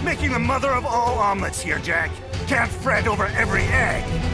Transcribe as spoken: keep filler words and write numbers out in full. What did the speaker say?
making the mother of all omelets here, Jack. Can't fret over every egg.